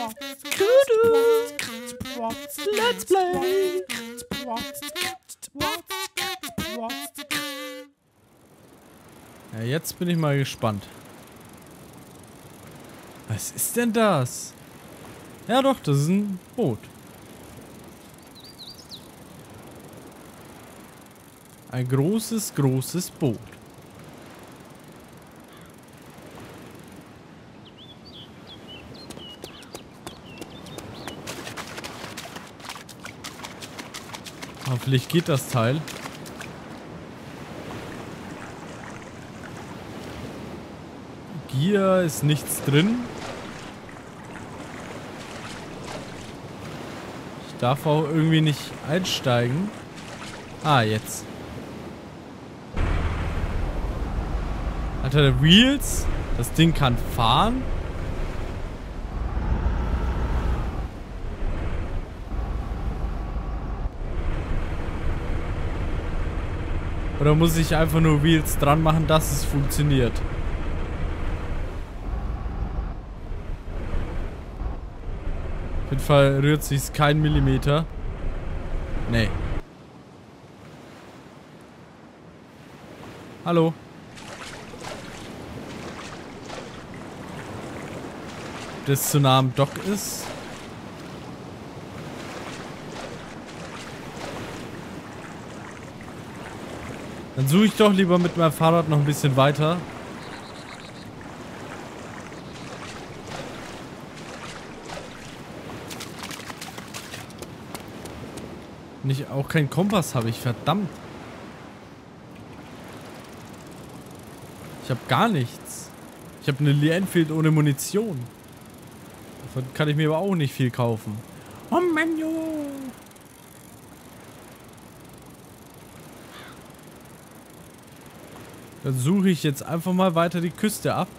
Let's play. Ja, jetzt bin ich mal gespannt. Was ist denn das? Ja doch, das ist ein Boot. Ein großes, großes Boot. Hoffentlich geht das Teil. Hier ist nichts drin. Ich darf auch irgendwie nicht einsteigen. Ah, jetzt. Hat er Wheels? Das Ding kann fahren? Oder muss ich einfach nur Wheels dran machen, dass es funktioniert? Auf jeden Fall rührt sich kein Millimeter. Nee. Hallo. Ob das zu nah am Dock ist? Dann suche ich doch lieber mit meinem Fahrrad noch ein bisschen weiter. Nicht, auch keinen Kompass habe ich, verdammt. Ich habe gar nichts. Ich habe eine Lee Enfield ohne Munition. Davon kann ich mir aber auch nicht viel kaufen. Oh Mann, jo. Dann suche ich jetzt einfach mal weiter die Küste ab.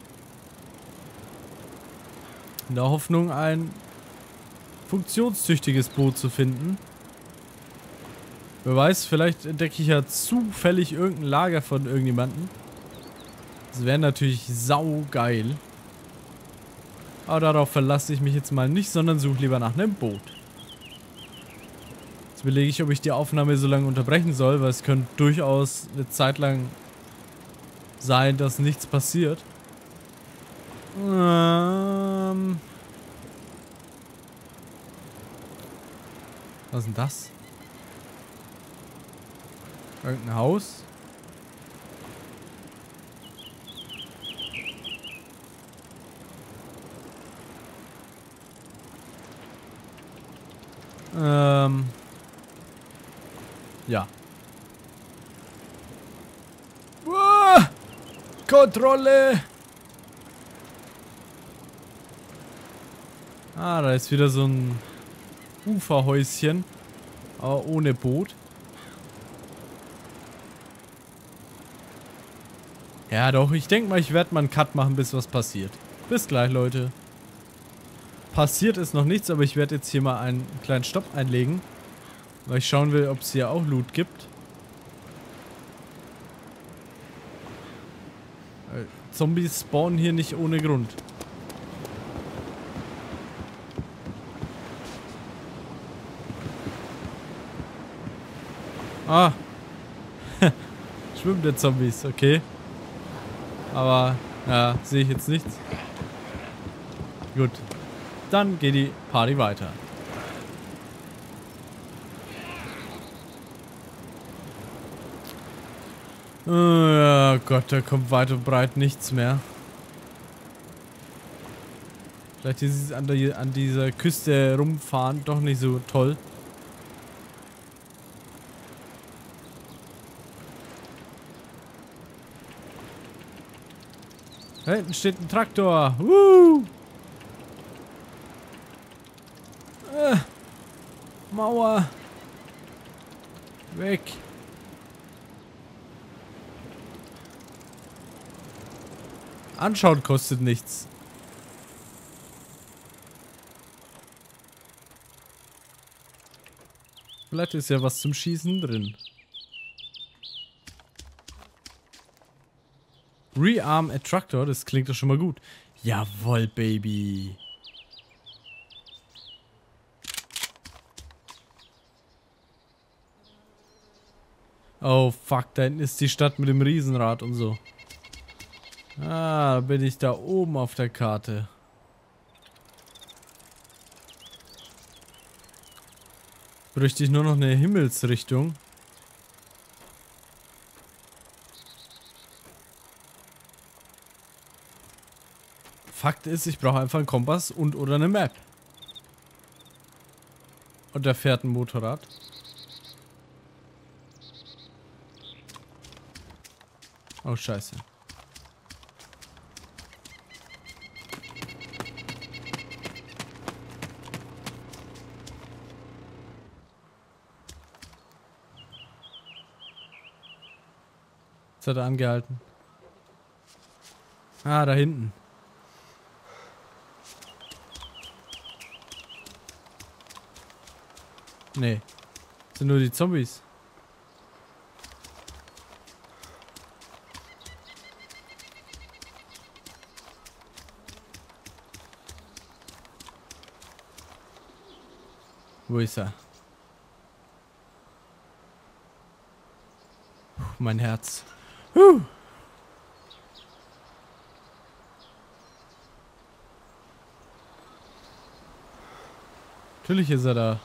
In der Hoffnung, ein funktionstüchtiges Boot zu finden. Wer weiß, vielleicht entdecke ich ja zufällig irgendein Lager von irgendjemandem. Das wäre natürlich saugeil. Aber darauf verlasse ich mich jetzt mal nicht, sondern suche lieber nach einem Boot. Jetzt überlege ich, ob ich die Aufnahme so lange unterbrechen soll, weil es könnte durchaus eine Zeit lang sein, dass nichts passiert. Was ist denn das? Irgendein Haus? Ja. Uah! Kontrolle! Ah, da ist wieder so ein Uferhäuschen. Aber ohne Boot. Ja doch, ich denke mal, ich werde mal einen Cut machen, bis was passiert. Bis gleich, Leute. Passiert ist noch nichts, aber ich werde jetzt hier mal einen kleinen Stopp einlegen. Weil ich schauen will, ob es hier auch Loot gibt. Zombies spawnen hier nicht ohne Grund. Ah. Schwimmende Zombies, okay. Aber, ja, sehe ich jetzt nichts. Gut. Dann geht die Party weiter. Oh ja, Gott, da kommt weit und breit nichts mehr. Vielleicht ist es an dieser Küste rumfahren doch nicht so toll. Da hinten steht ein Traktor. Mauer. Weg. Anschauen kostet nichts. Vielleicht ist ja was zum Schießen drin. Rearm a Tractor, das klingt doch schon mal gut. Jawohl, Baby. Oh fuck, da hinten ist die Stadt mit dem Riesenrad und so. Ah, da bin ich da oben auf der Karte. Bräuchte ich nur noch eine Himmelsrichtung. Fakt ist, ich brauche einfach einen Kompass und oder eine Map. Und da fährt ein Motorrad. Oh, scheiße. Jetzt hat er angehalten. Ah, da hinten. Nee. Das sind nur die Zombies. Wo ist er? Puh, mein Herz. Natürlich ist er da.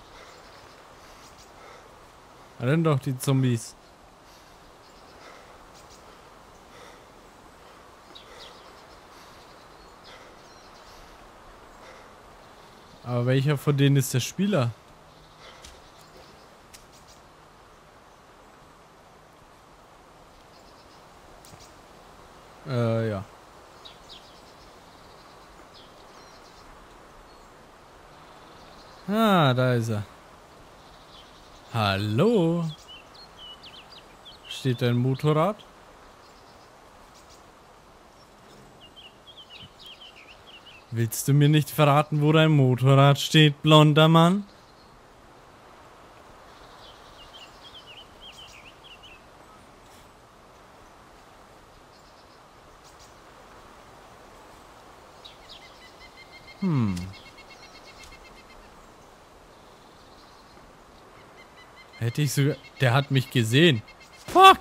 Renn doch, die Zombies. Aber welcher von denen ist der Spieler? Ja. Ah, da ist er. Hallo? Steht dein Motorrad? Willst du mir nicht verraten, wo dein Motorrad steht, blonder Mann? Hätte ich sogar... Der hat mich gesehen. Fuck!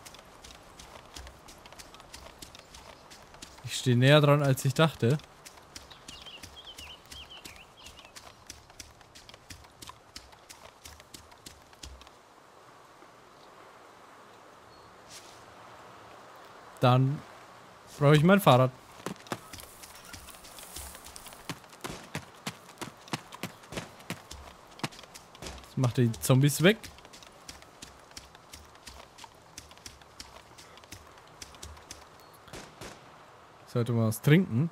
Ich stehe näher dran, als ich dachte. Dann brauche ich mein Fahrrad. Das macht die Zombies weg. Sollte mal was trinken.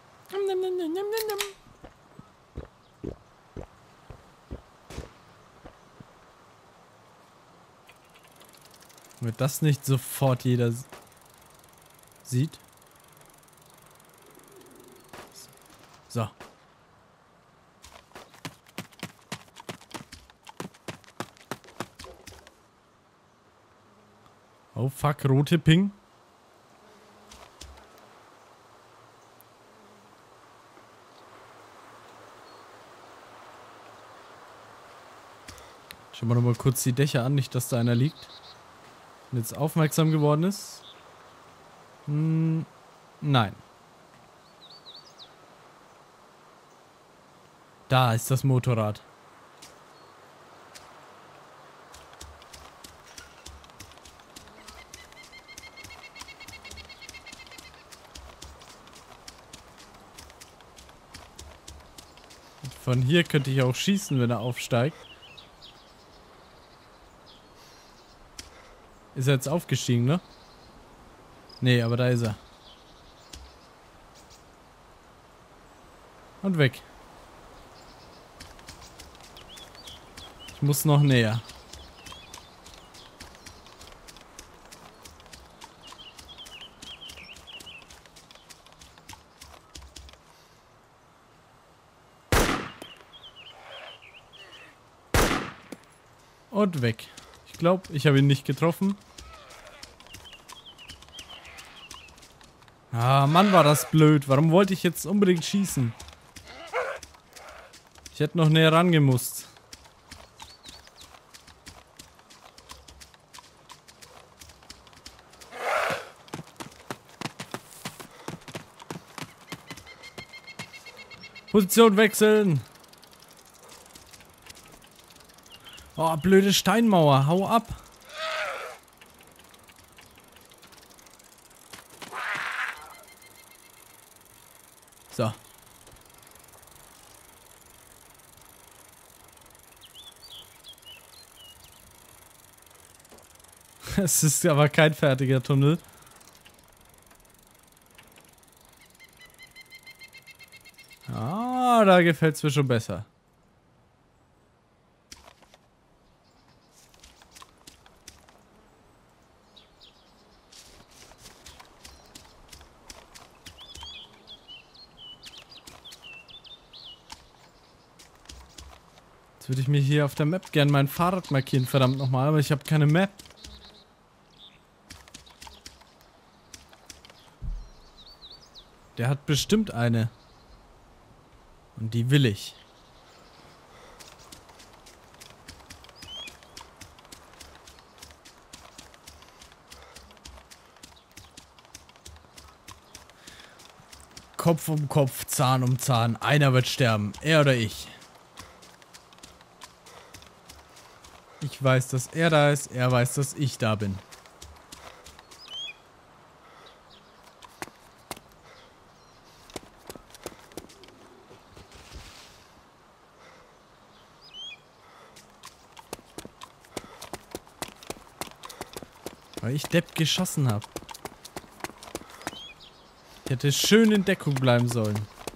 Wird das nicht sofort jeder sieht? So. Oh fuck, rote Ping. Schauen wir noch mal kurz die Dächer an, nicht dass da einer liegt. Und jetzt aufmerksam geworden ist. Nein. Da ist das Motorrad. Von hier könnte ich auch schießen, wenn er aufsteigt. Ist er jetzt aufgestiegen, ne? Nee, aber da ist er. Und weg. Ich muss noch näher. Und weg. Ich glaube, ich habe ihn nicht getroffen. Ah, Mann, war das blöd. Warum wollte ich jetzt unbedingt schießen? Ich hätte noch näher rangemusst. Position wechseln. Oh, blöde Steinmauer. Hau ab. So. Es ist aber kein fertiger Tunnel. Ah, da gefällt es mir schon besser. Jetzt würde ich mir hier auf der Map gerne mein Fahrrad markieren, verdammt nochmal, aber ich habe keine Map. Der hat bestimmt eine. Und die will ich. Kopf um Kopf, Zahn um Zahn. Einer wird sterben. Er oder ich. Ich weiß, dass er da ist. Er weiß, dass ich da bin. Weil ich Depp geschossen habe. Ich hätte schön in Deckung bleiben sollen.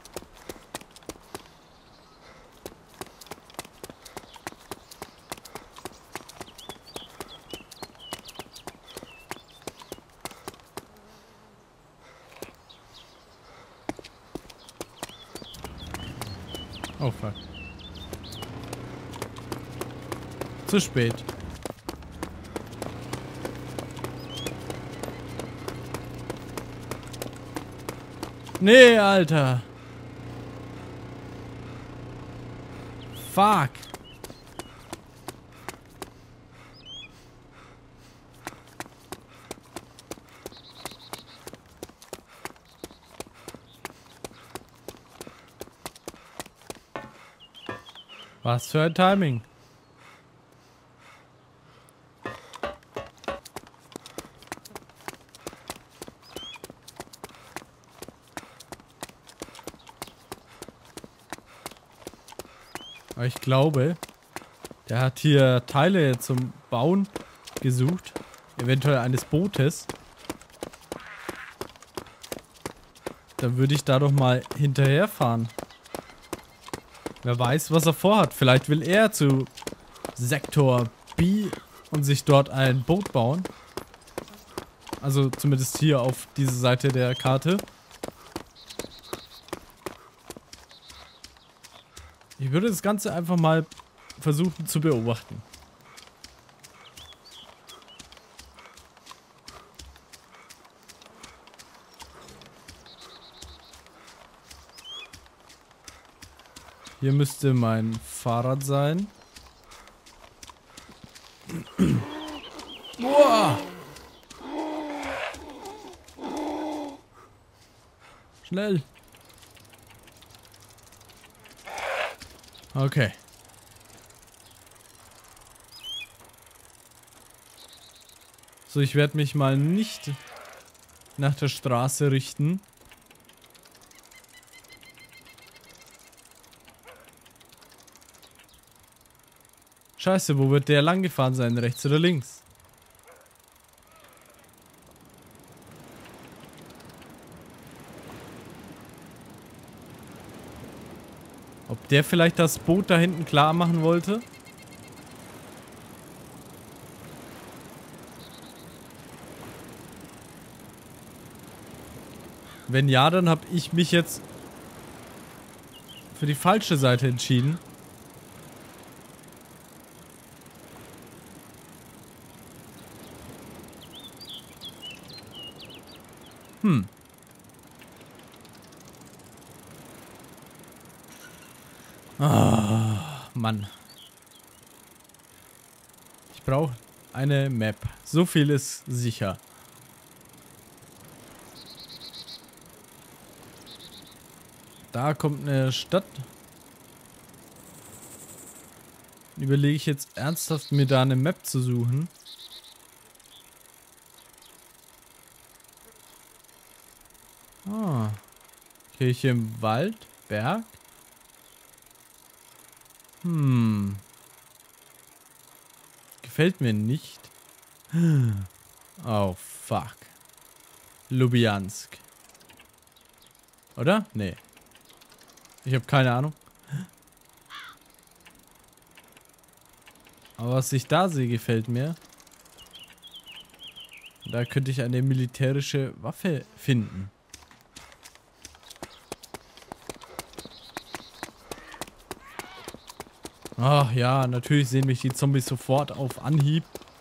Oh fuck. Zu spät. Nee, Alter. Fuck. Was für ein Timing. Aber ich glaube, der hat hier Teile zum Bauen gesucht. Eventuell eines Bootes. Dann würde ich da doch mal hinterherfahren. Wer weiß, was er vorhat. Vielleicht will er zu Sektor B und sich dort ein Boot bauen. Also zumindest hier auf dieser Seite der Karte. Ich würde das Ganze einfach mal versuchen zu beobachten. Hier müsste mein Fahrrad sein. Boah! Schnell! Okay. So, ich werde mich mal nicht nach der Straße richten. Scheiße, wo wird der lang gefahren sein? Rechts oder links? Ob der vielleicht das Boot da hinten klar machen wollte? Wenn ja, dann habe ich mich jetzt für die falsche Seite entschieden. Ah, Mann. Ich brauche eine Map. So viel ist sicher. Da kommt eine Stadt. Überlege ich jetzt ernsthaft, mir da eine Map zu suchen. Ah. Kirche im Wald? Berg? Gefällt mir nicht. Oh, fuck. Ljubljansk. Oder? Nee. Ich habe keine Ahnung. Aber was ich da sehe, gefällt mir. Da könnte ich eine militärische Waffe finden. Ach ja, natürlich sehen mich die Zombies sofort auf Anhieb.